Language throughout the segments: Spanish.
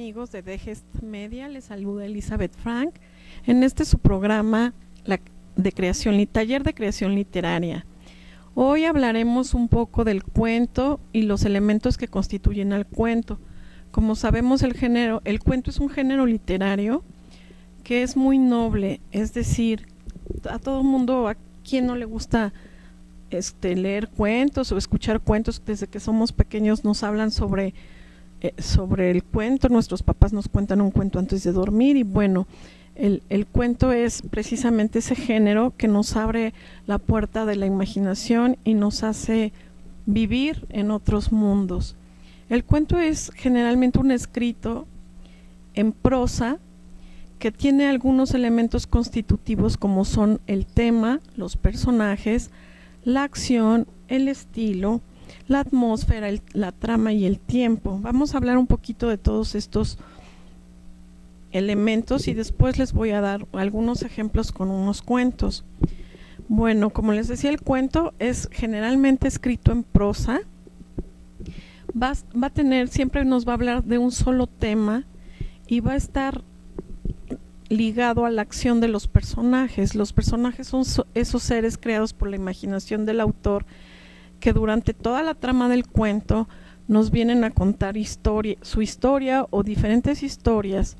amigos de Degest Media, les saluda Elizabeth Frank en este su programa taller de creación literaria. Hoy hablaremos un poco del cuento y los elementos que constituyen al cuento. Como sabemos, el cuento es un género literario que es muy noble, es decir, a todo mundo, a quien no le gusta leer cuentos o escuchar cuentos. Desde que somos pequeños nos hablan sobre el cuento, nuestros papás nos cuentan un cuento antes de dormir y bueno, el cuento es precisamente ese género que nos abre la puerta de la imaginación y nos hace vivir en otros mundos. El cuento es generalmente un escrito en prosa que tiene algunos elementos constitutivos como son el tema, los personajes, la acción, el estilo, la atmósfera, la trama y el tiempo. Vamos a hablar un poquito de todos estos elementos y después les voy a dar algunos ejemplos con unos cuentos. Bueno, como les decía, el cuento es generalmente escrito en prosa. Va a tener, siempre nos va a hablar de un solo tema y va a estar ligado a la acción de los personajes. Los personajes son esos seres creados por la imaginación del autor que durante toda la trama del cuento nos vienen a contar su historia o diferentes historias.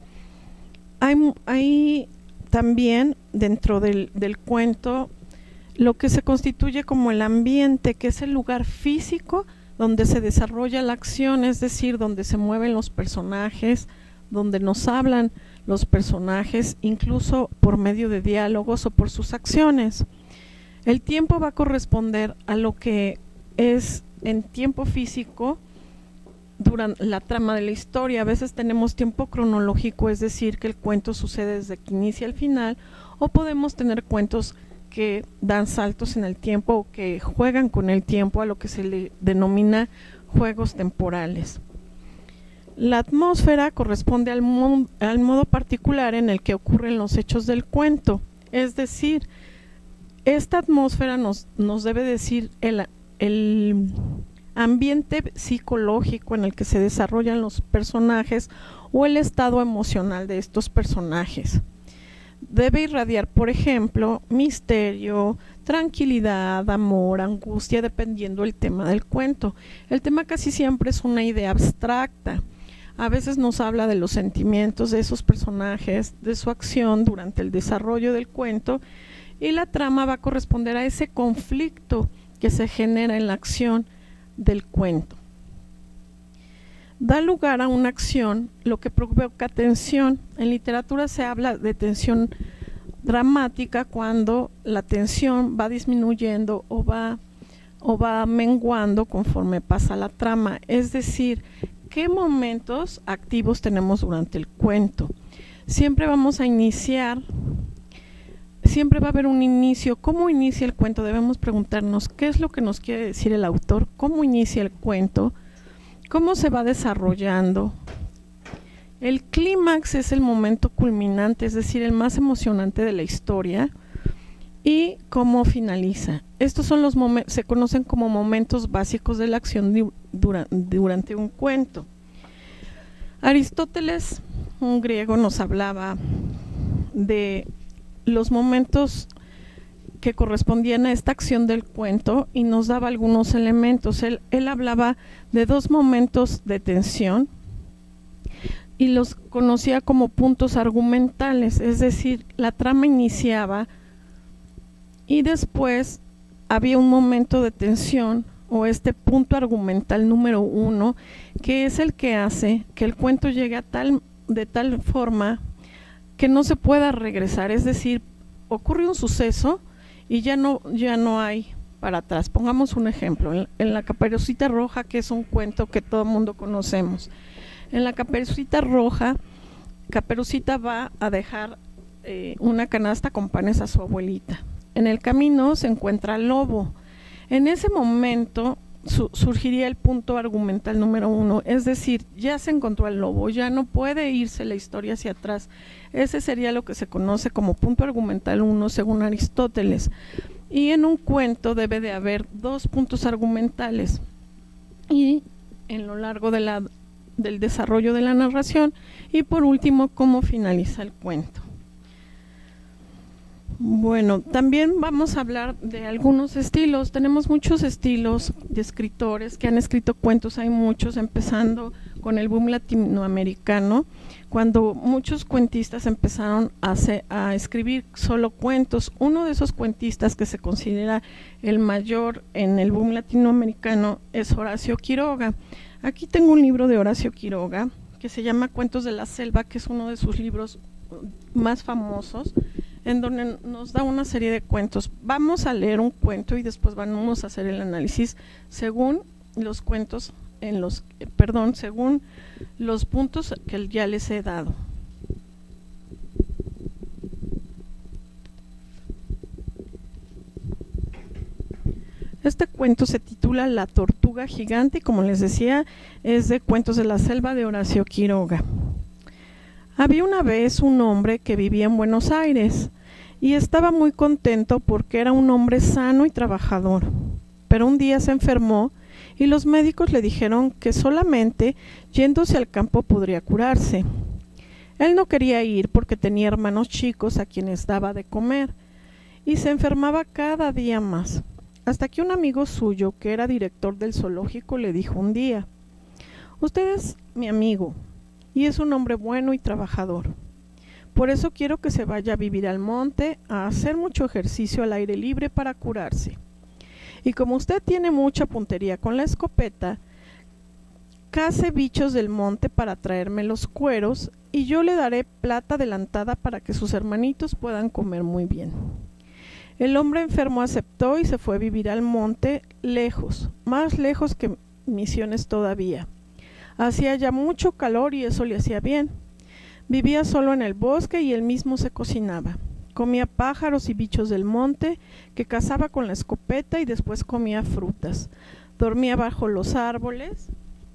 Hay también dentro del cuento lo que se constituye como el ambiente, que es el lugar físico donde se desarrolla la acción, es decir, donde se mueven los personajes, donde nos hablan los personajes, incluso por medio de diálogos o por sus acciones. El tiempo va a corresponder a lo que es en tiempo físico durante la trama de la historia. A veces tenemos tiempo cronológico, es decir, que el cuento sucede desde que inicia al final, o podemos tener cuentos que dan saltos en el tiempo o que juegan con el tiempo, a lo que se le denomina juegos temporales. La atmósfera corresponde al modo particular en el que ocurren los hechos del cuento, es decir, esta atmósfera nos debe decir el ambiente psicológico en el que se desarrollan los personajes o el estado emocional de estos personajes. Debe irradiar, por ejemplo, misterio, tranquilidad, amor, angustia, dependiendo del tema del cuento. El tema casi siempre es una idea abstracta. A veces nos habla de los sentimientos de esos personajes, de su acción durante el desarrollo del cuento, y la trama va a corresponder a ese conflicto que se genera en la acción del cuento. Da lugar a una acción, lo que provoca tensión. En literatura se habla de tensión dramática cuando la tensión va disminuyendo o va menguando conforme pasa la trama, es decir, ¿qué momentos activos tenemos durante el cuento? Siempre vamos a iniciar, siempre va a haber un inicio. ¿Cómo inicia el cuento? Debemos preguntarnos qué es lo que nos quiere decir el autor, cómo inicia el cuento, cómo se va desarrollando. El clímax es el momento culminante, es decir, el más emocionante de la historia, y cómo finaliza. Estos son los momentos, se conocen como momentos básicos de la acción durante un cuento. Aristóteles, un griego, nos hablaba de los momentos que correspondían a esta acción del cuento y nos daba algunos elementos. Él hablaba de dos momentos de tensión y los conocía como puntos argumentales, es decir, la trama iniciaba y después había un momento de tensión o este punto argumental número 1, que es el que hace que el cuento llegue de tal forma que no se pueda regresar, es decir, ocurre un suceso y ya no hay para atrás. Pongamos un ejemplo, en La Caperucita Roja, que es un cuento que todo el mundo conocemos. En La Caperucita Roja, Caperucita va a dejar una canasta con panes a su abuelita. En el camino se encuentra al lobo. En ese momento surgiría el punto argumental número 1, es decir, ya se encontró al lobo, ya no puede irse la historia hacia atrás. Ese sería lo que se conoce como punto argumental 1 según Aristóteles. Y en un cuento debe de haber dos puntos argumentales y en lo largo de del desarrollo de la narración y por último cómo finaliza el cuento. Bueno, también vamos a hablar de algunos estilos. Tenemos muchos estilos de escritores que han escrito cuentos, hay muchos, empezando con el boom latinoamericano, cuando muchos cuentistas empezaron a escribir solo cuentos. Uno de esos cuentistas que se considera el mayor en el boom latinoamericano es Horacio Quiroga. Aquí tengo un libro de Horacio Quiroga que se llama Cuentos de la Selva, que es uno de sus libros más famosos, en donde nos da una serie de cuentos. Vamos a leer un cuento y después vamos a hacer el análisis según los cuentos según los puntos que ya les he dado. Este cuento se titula La tortuga gigante y, como les decía, es de Cuentos de la Selva de Horacio Quiroga. Había una vez un hombre que vivía en Buenos Aires y estaba muy contento porque era un hombre sano y trabajador. Pero un día se enfermó y los médicos le dijeron que solamente yéndose al campo podría curarse. Él no quería ir porque tenía hermanos chicos a quienes daba de comer y se enfermaba cada día más, hasta que un amigo suyo, que era director del zoológico, le dijo un día: «Usted es mi amigo y es un hombre bueno y trabajador. Por eso quiero que se vaya a vivir al monte, a hacer mucho ejercicio al aire libre para curarse. Y como usted tiene mucha puntería con la escopeta, cace bichos del monte para traerme los cueros y yo le daré plata adelantada para que sus hermanitos puedan comer muy bien». El hombre enfermo aceptó y se fue a vivir al monte, lejos, más lejos que Misiones todavía. Hacía ya mucho calor y eso le hacía bien. Vivía solo en el bosque y él mismo se cocinaba. Comía pájaros y bichos del monte que cazaba con la escopeta y después comía frutas. Dormía bajo los árboles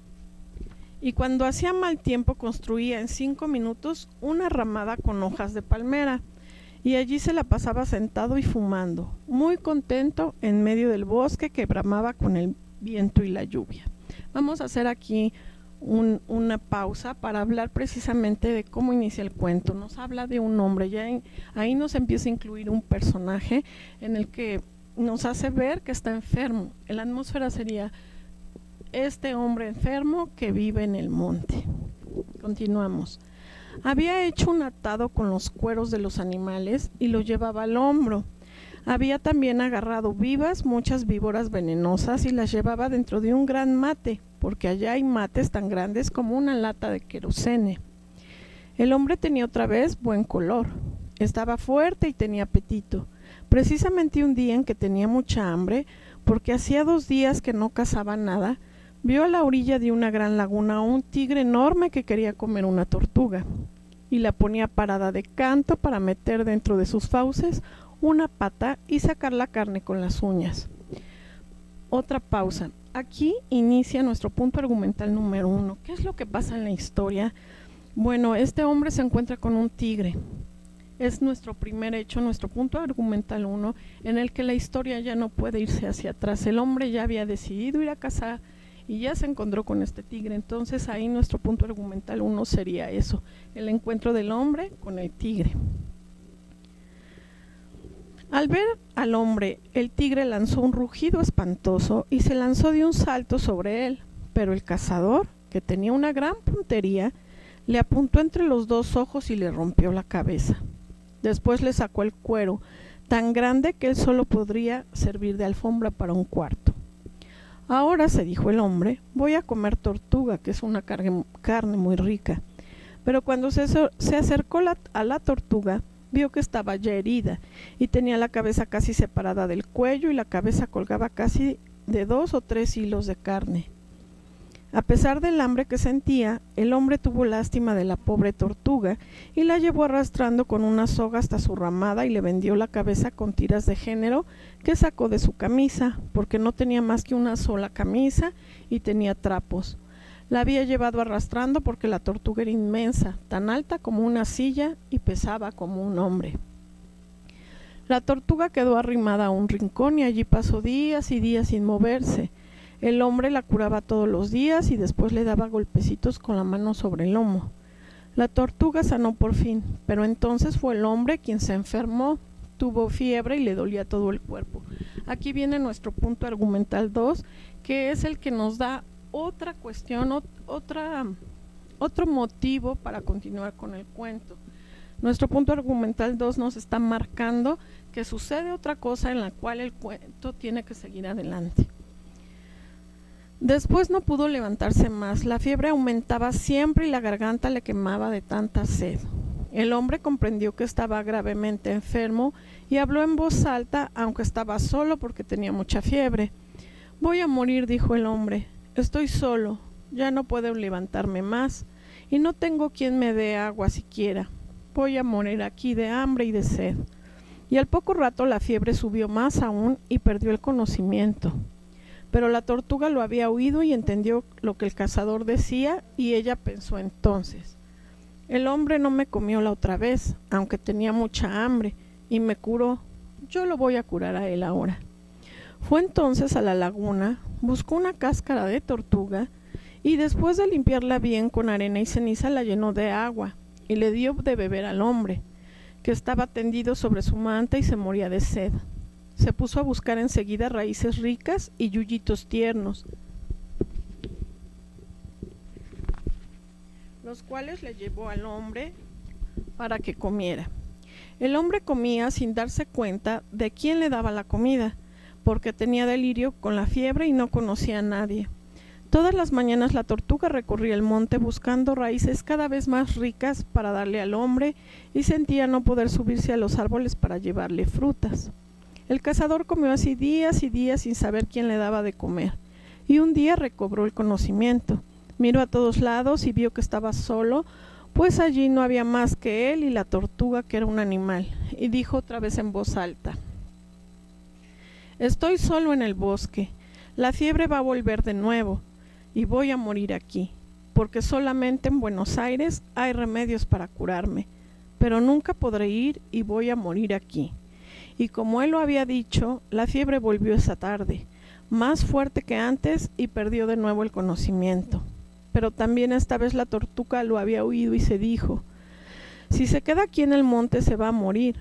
y cuando hacía mal tiempo construía en 5 minutos una ramada con hojas de palmera y allí se la pasaba sentado y fumando, muy contento en medio del bosque que bramaba con el viento y la lluvia. Vamos a hacer aquí una pausa para hablar precisamente de cómo inicia el cuento. Nos habla de un hombre, ahí nos empieza a incluir un personaje en el que nos hace ver que está enfermo. La atmósfera sería este hombre enfermo que vive en el monte. Continuamos. Había hecho un atado con los cueros de los animales y lo llevaba al hombro. Había también agarrado vivas muchas víboras venenosas y las llevaba dentro de un gran mate, porque allá hay mates tan grandes como una lata de querosene. El hombre tenía otra vez buen color, estaba fuerte y tenía apetito. Precisamente un día en que tenía mucha hambre, porque hacía 2 días que no cazaba nada, vio a la orilla de una gran laguna un tigre enorme que quería comer una tortuga, y la ponía parada de canto para meter dentro de sus fauces una pata y sacar la carne con las uñas. Otra pausa. Aquí inicia nuestro punto argumental número 1. ¿Qué es lo que pasa en la historia? Bueno, este hombre se encuentra con un tigre. Es nuestro primer hecho, nuestro punto argumental 1, en el que la historia ya no puede irse hacia atrás. El hombre ya había decidido ir a cazar y ya se encontró con este tigre. Entonces ahí nuestro punto argumental 1 sería eso, el encuentro del hombre con el tigre. Al ver al hombre, el tigre lanzó un rugido espantoso y se lanzó de un salto sobre él, pero el cazador, que tenía una gran puntería, le apuntó entre los 2 ojos y le rompió la cabeza. Después le sacó el cuero, tan grande que él solo podría servir de alfombra para un cuarto. Ahora, se dijo el hombre, voy a comer tortuga, que es una carne muy rica. Pero cuando se acercó a la tortuga, vio que estaba ya herida y tenía la cabeza casi separada del cuello y la cabeza colgaba casi de 2 o 3 hilos de carne. A pesar del hambre que sentía, el hombre tuvo lástima de la pobre tortuga y la llevó arrastrando con una soga hasta su ramada y le vendió la cabeza con tiras de género que sacó de su camisa, porque no tenía más que una sola camisa y tenía trapos. La había llevado arrastrando porque la tortuga era inmensa, tan alta como una silla y pesaba como un hombre. La tortuga quedó arrimada a un rincón y allí pasó días y días sin moverse. El hombre la curaba todos los días y después le daba golpecitos con la mano sobre el lomo. La tortuga sanó por fin, pero entonces fue el hombre quien se enfermó, tuvo fiebre y le dolía todo el cuerpo. Aquí viene nuestro punto argumental 2, que es el que nos da otra cuestión, otro motivo para continuar con el cuento. Nuestro punto argumental 2 nos está marcando que sucede otra cosa en la cual el cuento tiene que seguir adelante. Después no pudo levantarse más, la fiebre aumentaba siempre y la garganta le quemaba de tanta sed. El hombre comprendió que estaba gravemente enfermo y habló en voz alta, aunque estaba solo porque tenía mucha fiebre. «Voy a morir», dijo el hombre. «Estoy solo, ya no puedo levantarme más y no tengo quien me dé agua siquiera. Voy a morir aquí de hambre y de sed». Y al poco rato la fiebre subió más aún y perdió el conocimiento. Pero la tortuga lo había oído y entendió lo que el cazador decía, y ella pensó entonces: «El hombre no me comió la otra vez, aunque tenía mucha hambre, y me curó. Yo lo voy a curar a él ahora». Fue entonces a la laguna, buscó una cáscara de tortuga, y después de limpiarla bien con arena y ceniza la llenó de agua, y le dio de beber al hombre, que estaba tendido sobre su manta y se moría de sed. Se puso a buscar enseguida raíces ricas y yuyitos tiernos, los cuales le llevó al hombre para que comiera. El hombre comía sin darse cuenta de quién le daba la comida, porque tenía delirio con la fiebre y no conocía a nadie. Todas las mañanas la tortuga recorría el monte buscando raíces cada vez más ricas para darle al hombre, y sentía no poder subirse a los árboles para llevarle frutas. El cazador comió así días y días sin saber quién le daba de comer, y un día recobró el conocimiento. Miró a todos lados y vio que estaba solo, pues allí no había más que él y la tortuga, que era un animal, y dijo otra vez en voz alta: «Estoy solo en el bosque, la fiebre va a volver de nuevo, y voy a morir aquí, porque solamente en Buenos Aires hay remedios para curarme, pero nunca podré ir y voy a morir aquí». Y como él lo había dicho, la fiebre volvió esa tarde, más fuerte que antes, y perdió de nuevo el conocimiento. Pero también esta vez la tortuga lo había oído y se dijo: «Si se queda aquí en el monte se va a morir,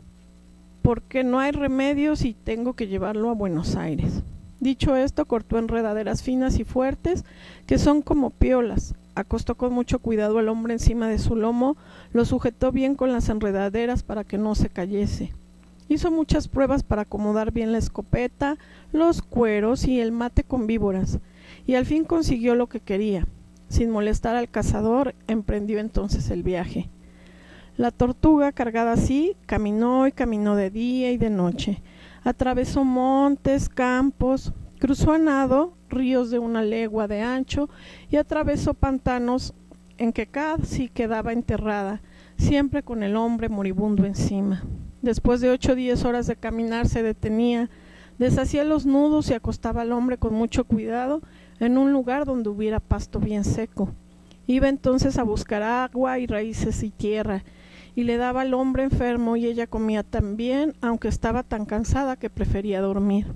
porque no hay remedios y tengo que llevarlo a Buenos Aires». Dicho esto, cortó enredaderas finas y fuertes, que son como piolas. Acostó con mucho cuidado al hombre encima de su lomo, lo sujetó bien con las enredaderas para que no se cayese. Hizo muchas pruebas para acomodar bien la escopeta, los cueros y el mate con víboras, y al fin consiguió lo que quería. Sin molestar al cazador, emprendió entonces el viaje. La tortuga, cargada así, caminó y caminó de día y de noche. Atravesó montes, campos, cruzó a nado ríos de 1 legua de ancho y atravesó pantanos en que casi quedaba enterrada, siempre con el hombre moribundo encima. Después de 8 o 10 horas de caminar se detenía, deshacía los nudos y acostaba al hombre con mucho cuidado en un lugar donde hubiera pasto bien seco. Iba entonces a buscar agua y raíces y tierra, y le daba al hombre enfermo, y ella comía también, aunque estaba tan cansada que prefería dormir.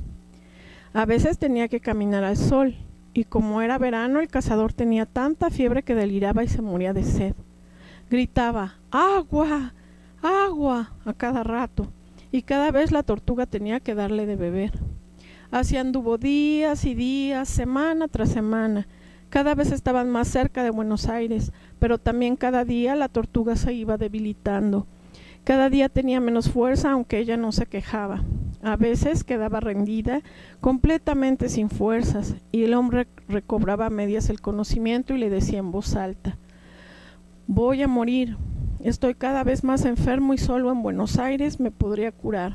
A veces tenía que caminar al sol, y como era verano el cazador tenía tanta fiebre que deliraba y se moría de sed. Gritaba: «¡Agua! ¡Agua!» a cada rato, y cada vez la tortuga tenía que darle de beber. Así anduvo días y días, semana tras semana. Cada vez estaban más cerca de Buenos Aires, pero también cada día la tortuga se iba debilitando. Cada día tenía menos fuerza, aunque ella no se quejaba. A veces quedaba rendida, completamente sin fuerzas, y el hombre recobraba a medias el conocimiento y le decía en voz alta: «Voy a morir. Estoy cada vez más enfermo y solo en Buenos Aires me podría curar.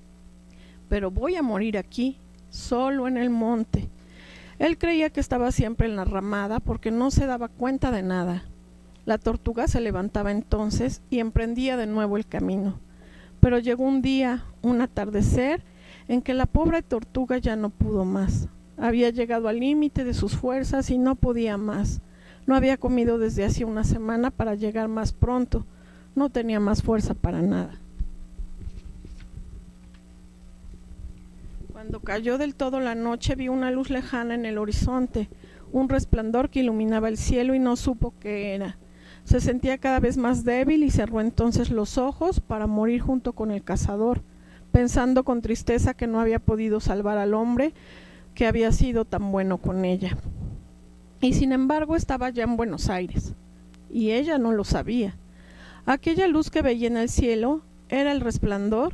Pero voy a morir aquí, solo en el monte». Él creía que estaba siempre en la ramada porque no se daba cuenta de nada. La tortuga se levantaba entonces y emprendía de nuevo el camino. Pero llegó un día, un atardecer, en que la pobre tortuga ya no pudo más. Había llegado al límite de sus fuerzas y no podía más. No había comido desde hacía 1 semana para llegar más pronto. No tenía más fuerza para nada. Cuando cayó del todo la noche, vi una luz lejana en el horizonte, un resplandor que iluminaba el cielo y no supo qué era. Se sentía cada vez más débil y cerró entonces los ojos para morir junto con el cazador, pensando con tristeza que no había podido salvar al hombre que había sido tan bueno con ella. Y sin embargo estaba ya en Buenos Aires, y ella no lo sabía. Aquella luz que veía en el cielo era el resplandor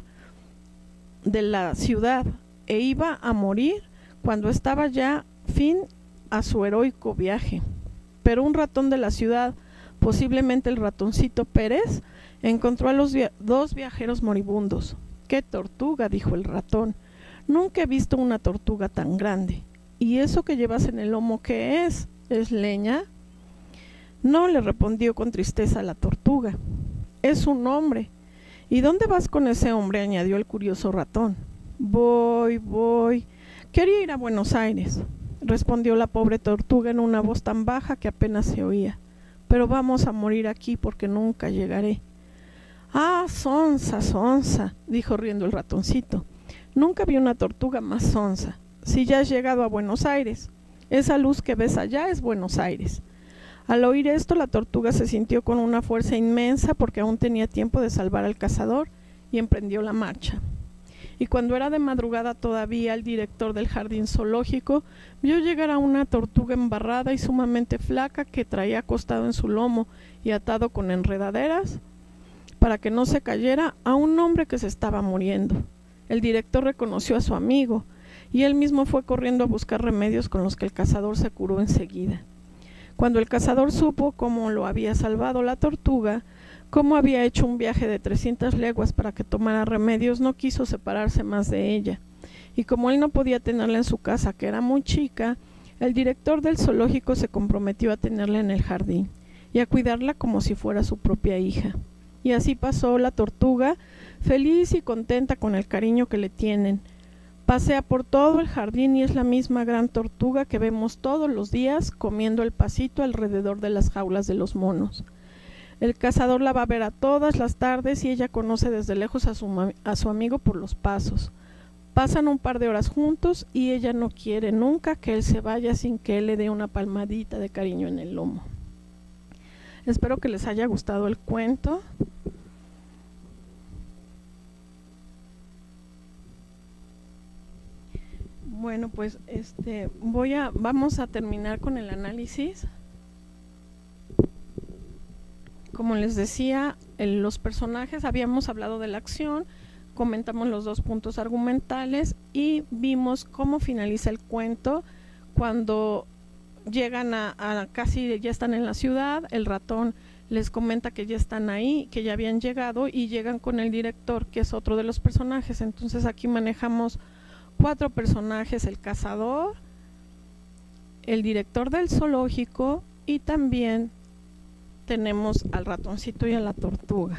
de la ciudad, e iba a morir cuando estaba ya fin a su heroico viaje. Pero un ratón de la ciudad, posiblemente el ratoncito Pérez, encontró a los dos viajeros moribundos. ¡Qué tortuga!, dijo el ratón. Nunca he visto una tortuga tan grande. ¿Y eso que llevas en el lomo qué es? ¿Es leña? No, le respondió con tristeza la tortuga. Es un hombre. ¿Y dónde vas con ese hombre?, añadió el curioso ratón. Voy. Quería ir a Buenos Aires, respondió la pobre tortuga en una voz tan baja que apenas se oía. Pero vamos a morir aquí porque nunca llegaré. Ah, sonsa, dijo riendo el ratoncito. Nunca vi una tortuga más sonsa. Si ya has llegado a Buenos Aires, esa luz que ves allá es Buenos Aires. Al oír esto, la tortuga se sintió con una fuerza inmensa porque aún tenía tiempo de salvar al cazador y emprendió la marcha. Y cuando era de madrugada todavía, el director del jardín zoológico vio llegar a una tortuga embarrada y sumamente flaca que traía acostado en su lomo y atado con enredaderas para que no se cayera a un hombre que se estaba muriendo. El director reconoció a su amigo y él mismo fue corriendo a buscar remedios con los que el cazador se curó enseguida. Cuando el cazador supo cómo lo había salvado la tortuga, cómo había hecho un viaje de 300 leguas para que tomara remedios, no quiso separarse más de ella. Y como él no podía tenerla en su casa, que era muy chica, el director del zoológico se comprometió a tenerla en el jardín y a cuidarla como si fuera su propia hija. Y así pasó la tortuga, feliz y contenta con el cariño que le tienen. Pasea por todo el jardín y es la misma gran tortuga que vemos todos los días comiendo el pasito alrededor de las jaulas de los monos. El cazador la va a ver a todas las tardes y ella conoce desde lejos a su amigo por los pasos. Pasan un par de horas juntos y ella no quiere nunca que él se vaya sin que él le dé una palmadita de cariño en el lomo. Espero que les haya gustado el cuento. Bueno, pues vamos a terminar con el análisis. Como les decía, los personajes, habíamos hablado de la acción, comentamos los dos puntos argumentales y vimos cómo finaliza el cuento cuando llegan a casi ya están en la ciudad. El ratón les comenta que ya están ahí, que ya habían llegado y llegan con el director, que es otro de los personajes. Entonces aquí manejamos 4 personajes: el cazador, el director del zoológico y también tenemos al ratoncito y a la tortuga.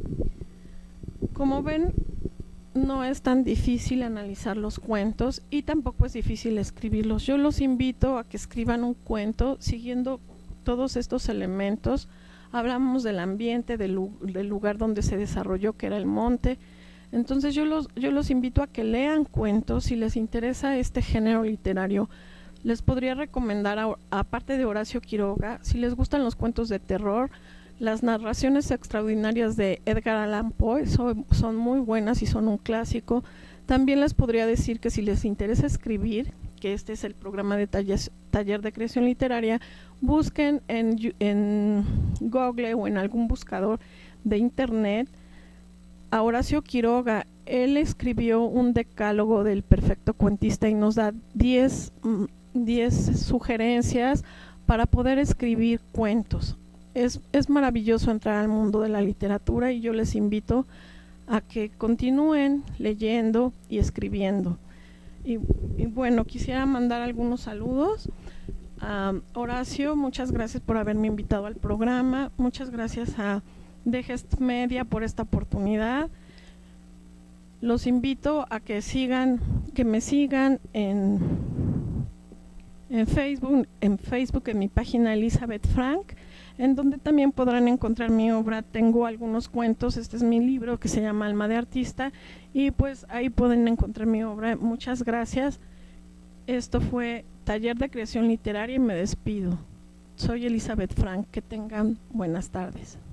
Como ven, no es tan difícil analizar los cuentos y tampoco es difícil escribirlos. Yo los invito a que escriban un cuento siguiendo todos estos elementos. Hablamos del ambiente, del lugar donde se desarrolló, que era el monte. Entonces yo los invito a que lean cuentos. Si les interesa este género literario, les podría recomendar, aparte de Horacio Quiroga, si les gustan los cuentos de terror, las narraciones extraordinarias de Edgar Allan Poe son muy buenas y son un clásico. También les podría decir que si les interesa escribir, que este es el programa de taller de creación literaria, busquen en Google o en algún buscador de internet a Horacio Quiroga. Él escribió un decálogo del perfecto cuentista y nos da 10 sugerencias para poder escribir cuentos. Es maravilloso entrar al mundo de la literatura y yo les invito a que continúen leyendo y escribiendo. Y bueno, quisiera mandar algunos saludos. Horacio, muchas gracias por haberme invitado al programa. Muchas gracias a The Gest Media por esta oportunidad. Los invito a que me sigan en Facebook, en mi página Elizabeth Frank, en donde también podrán encontrar mi obra. Tengo algunos cuentos, este es mi libro que se llama Alma de Artista, y pues ahí pueden encontrar mi obra. Muchas gracias. Esto fue Taller de Creación Literaria y me despido. Soy Elizabeth Frank, que tengan buenas tardes.